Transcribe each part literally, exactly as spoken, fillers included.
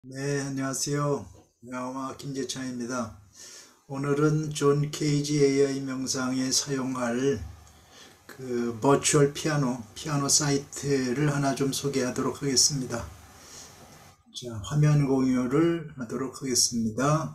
네, 안녕하세요. 영화 김재창입니다. 오늘은 존 케이지 에이아이 명상에 사용할 그 버추얼 피아노, 피아노 사이트를 하나 좀 소개하도록 하겠습니다. 자, 화면 공유를 하도록 하겠습니다.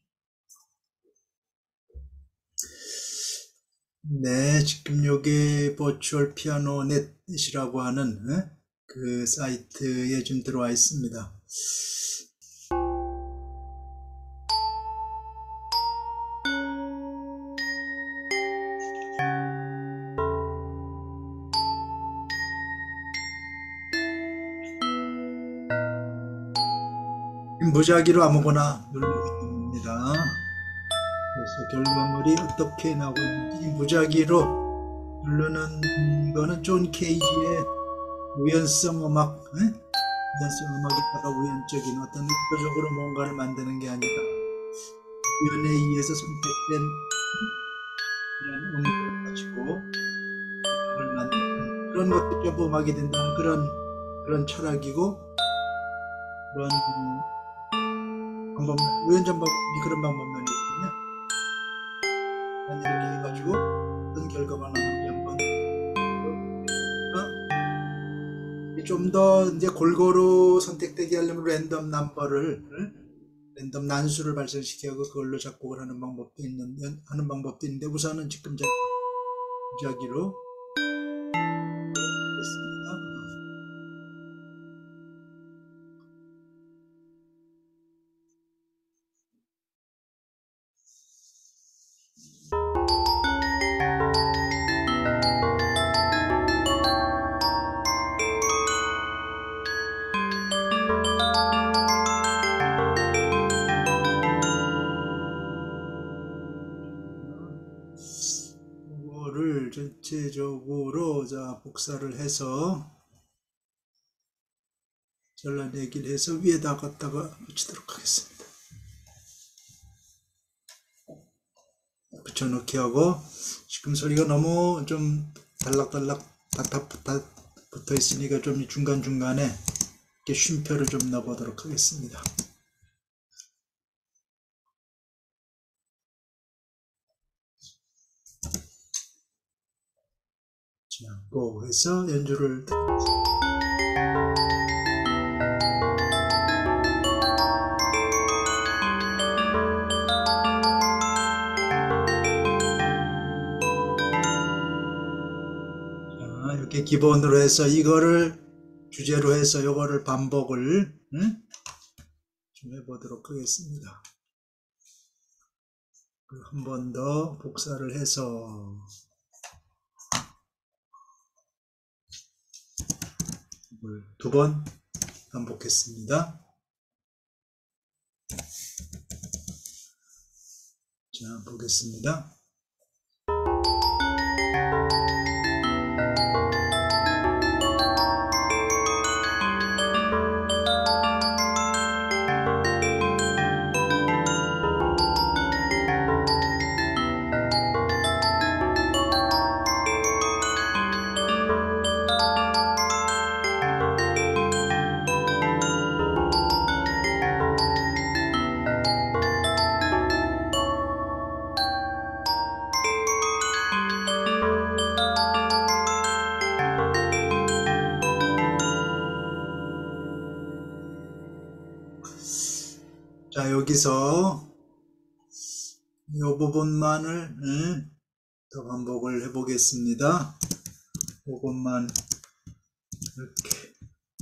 네, 지금 요게 버추얼 피아노 넷이라고 하는 에? 그 사이트에 좀 들어와 있습니다. 무작위로 아무거나 누르면 됩니다. 그래서 결과물이 어떻게 나오는지 무작위로 누르는 거는 존 케이지의 우연성 음악, 에? 우연성 음악에다가 우연적인 어떤 의도적으로 뭔가를 만드는 게 아니라 우연에 의해서 선택된 그런 음악을 가지고 음악을 만드는 그런 것도 좀 음악이 된다는 그런 그런 철학이고 그런 방법, 우연전 방법이 그런 방법론이 있거든요. 이렇게 해가지고 어떤 결과가 나오는지 한번 좀 더 이제 골고루 선택되게 하려면 랜덤 넘버를 랜덤 난수를 발생시켜서 그걸로 작곡을 하는 방법도 있는데 하는 방법도 있는데 우선은 지금 제가 무작위로 했습니다. 이거를 전체적으로 자 복사를 해서 잘라내기를 해서 위에다 갖다가 붙이도록 하겠습니다. 붙여넣기 하고 지금 소리가 너무 좀 달락달락 다닥다닥 붙어 있으니까 좀 중간중간에 이렇게 쉼표를 좀 넣어보도록 하겠습니다. 자, 고 해서 연주를 자, 이렇게 기본으로 해서 이거를 주제로 해서 이거를 반복을 응? 좀 해보도록 하겠습니다. 한 번 더 복사를 해서 두 번 반복했습니다. 자, 보겠습니다. 자, 여기서 이 부분만을 음, 더 반복을 해 보겠습니다. 이것만 이렇게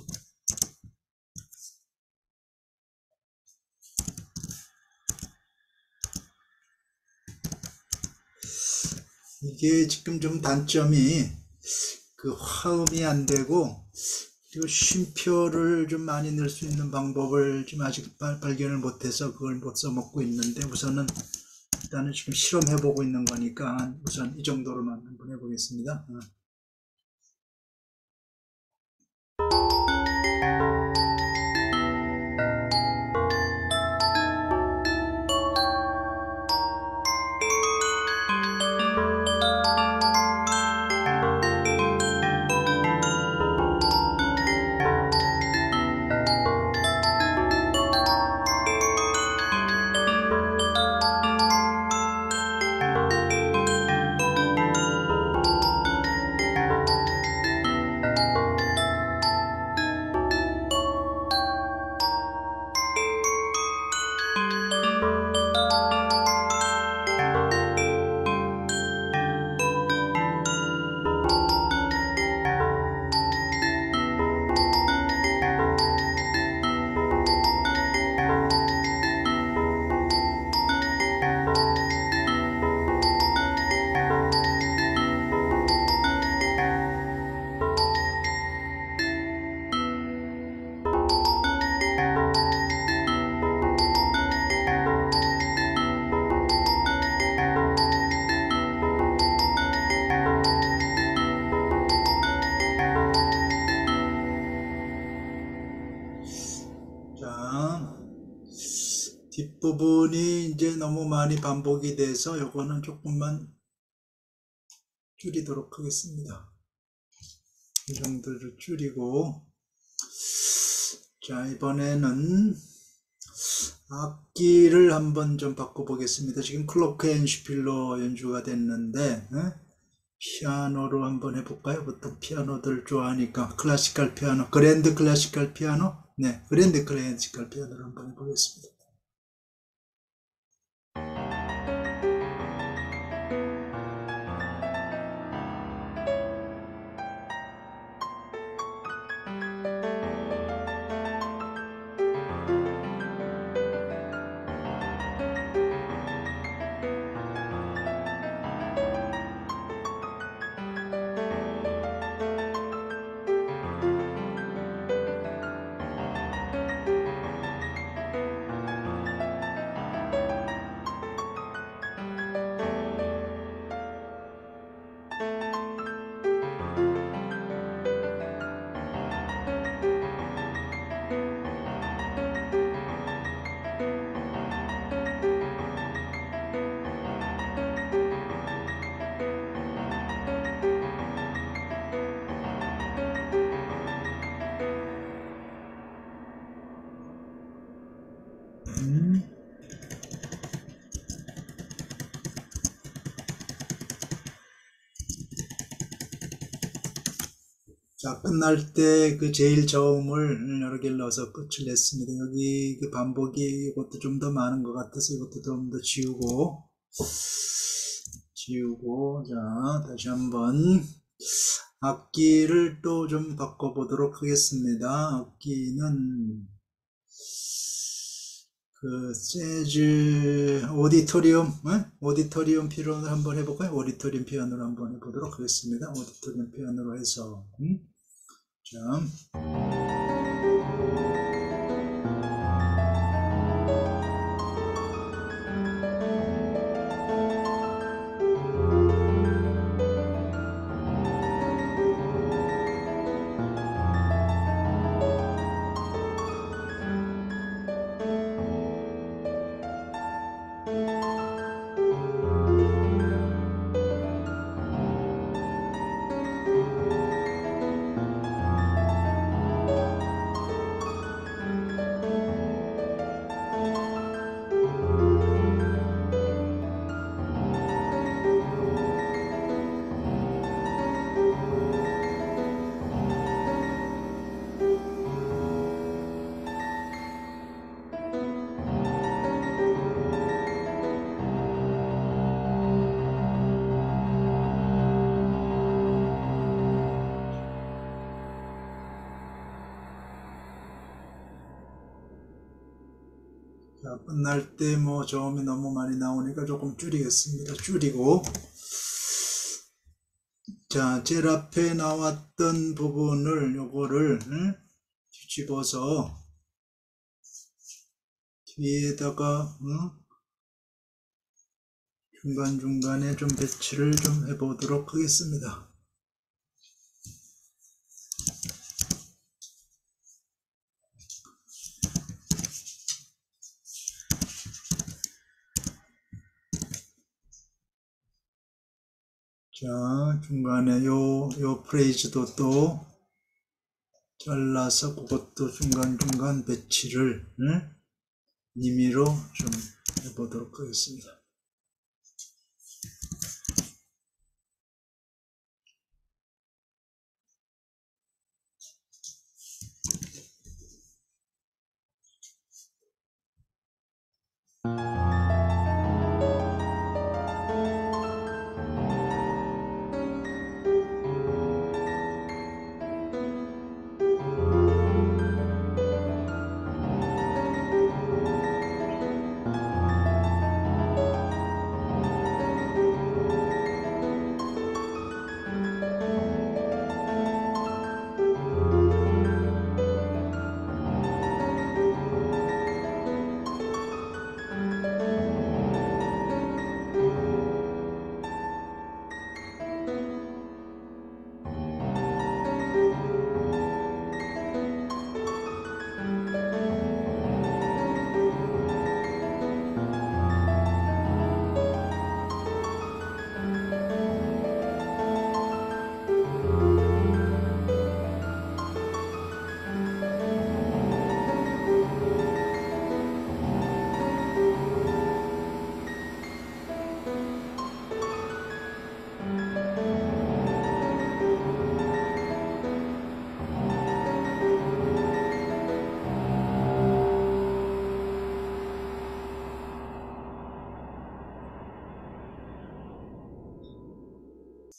이게 지금 좀 단점이 그 화음이 안 되고 그리고 쉼표를 좀 많이 넣을 수 있는 방법을 좀 아직 발견을 못해서 그걸 못 써먹고 있는데 우선은 일단은 지금 실험해보고 있는 거니까 우선 이 정도로만 한번 해보겠습니다. 뒷부분이 이제 너무 많이 반복이 돼서 요거는 조금만 줄이도록 하겠습니다. 이 정도를 줄이고, 자, 이번에는 악기를 한번 좀 바꿔보겠습니다. 지금 클로크앤슈필로 연주가 됐는데, 에? 피아노로 한번 해볼까요? 보통 피아노들 좋아하니까 클래시컬 피아노, 그랜드 클래시컬 피아노, 네, 그랜드 클래시컬 피아노를 한번 해보겠습니다. 음. 자, 끝날 때 그 제일 저음을 여러 개를 넣어서 끝을 냈습니다. 여기 그 반복이 이것도 좀 더 많은 것 같아서 이것도 좀 더 지우고, 지우고, 자, 다시 한번 악기를 또 좀 바꿔보도록 하겠습니다. 악기는 그 재즈 오디토리움, 에? 오디토리움 피아노를 한번 해볼까요? 오디토리움 피아노를 한번 해보도록 하겠습니다. 오디토리움 피아노로 해서, 음? 자. 자, 끝날 때 뭐 저음이 너무 많이 나오니까 조금 줄이겠습니다. 줄이고, 자, 제일 앞에 나왔던 부분을 요거를 응? 뒤집어서 뒤에다가 응? 중간중간에 좀 배치를 좀 해보도록 하겠습니다. 자, 중간에 요, 요 프레이즈도 또 잘라서 그것도 중간중간 배치를 응? 임의로 좀 해보도록 하겠습니다.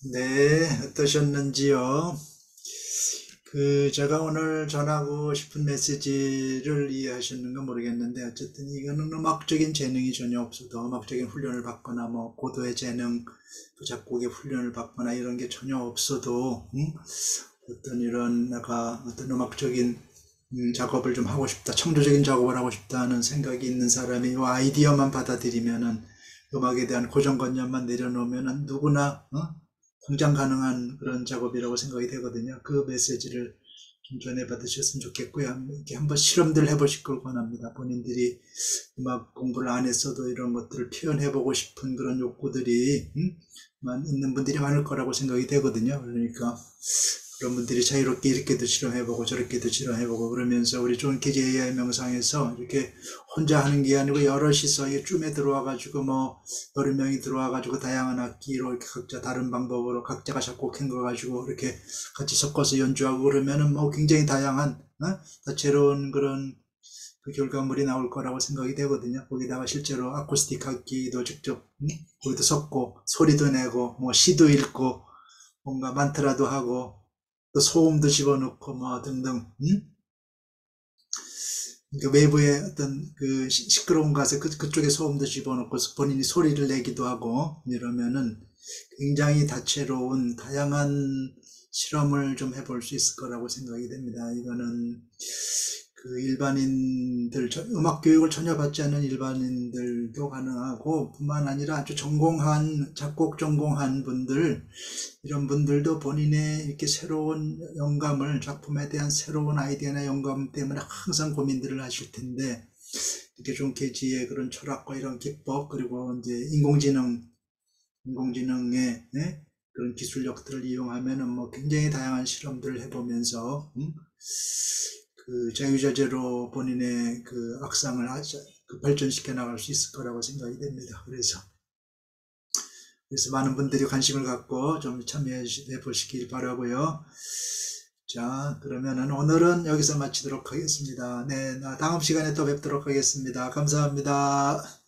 네, 어떠셨는지요? 그, 제가 오늘 전하고 싶은 메시지를 이해하셨는가 모르겠는데, 어쨌든 이거는 음악적인 재능이 전혀 없어도, 음악적인 훈련을 받거나, 뭐, 고도의 재능, 또 작곡의 훈련을 받거나, 이런 게 전혀 없어도, 음? 어떤 이런, 내가 어떤 음악적인 음, 작업을 좀 하고 싶다, 창조적인 작업을 하고 싶다는 생각이 있는 사람이 이 아이디어만 받아들이면은, 음악에 대한 고정관념만 내려놓으면은 누구나, 어? 당장 가능한 그런 작업이라고 생각이 되거든요. 그 메시지를 좀 전해 받으셨으면 좋겠고요. 이렇게 한번 실험들 해보실 걸 권합니다. 본인들이 음악 공부를 안 했어도 이런 것들을 표현해보고 싶은 그런 욕구들이 음? 있는 분들이 많을 거라고 생각이 되거든요. 그러니까 그런 분들이 자유롭게 이렇게도 실험해보고 저렇게도 실험해보고 그러면서 우리 존 케지 에이아이 명상에서 이렇게 혼자 하는 게 아니고 여럿이서 이 줌에 들어와가지고 뭐 여러 명이 들어와가지고 다양한 악기로 이렇게 각자 다른 방법으로 각자가 작곡한 거 가지고 이렇게 같이 섞어서 연주하고 그러면은 뭐 굉장히 다양한 어? 다채로운 그런 그 결과물이 나올 거라고 생각이 되거든요. 거기다가 실제로 아쿠스틱 악기도 직접 음? 거기도 섞고 소리도 내고 뭐 시도 읽고 뭔가 만트라도 하고 또 소음도 집어넣고 뭐 등등 음? 그러니까 외부의 어떤 그 시끄러운 가서 그, 그쪽에 소음도 집어넣고 본인이 소리를 내기도 하고 이러면은 굉장히 다채로운 다양한 실험을 좀 해볼 수 있을 거라고 생각이 됩니다. 이거는 그 일반인들, 음악 교육을 전혀 받지 않는 일반인들도 가능하고 뿐만 아니라 아주 전공한, 작곡 전공한 분들, 이런 분들도 본인의 이렇게 새로운 영감을, 작품에 대한 새로운 아이디어나 영감 때문에 항상 고민들을 하실 텐데, 이렇게 존 케지의 그런 철학과 이런 기법, 그리고 이제 인공지능, 인공지능의 네? 그런 기술력들을 이용하면은 뭐 굉장히 다양한 실험들을 해보면서, 음? 그 자유자재로 본인의 그 악상을 그 발전시켜 나갈 수 있을 거라고 생각이 됩니다. 그래서 그래서 많은 분들이 관심을 갖고 좀 참여해 보시길 바라고요. 자, 그러면은 오늘은 여기서 마치도록 하겠습니다. 네, 다음 시간에 또 뵙도록 하겠습니다. 감사합니다.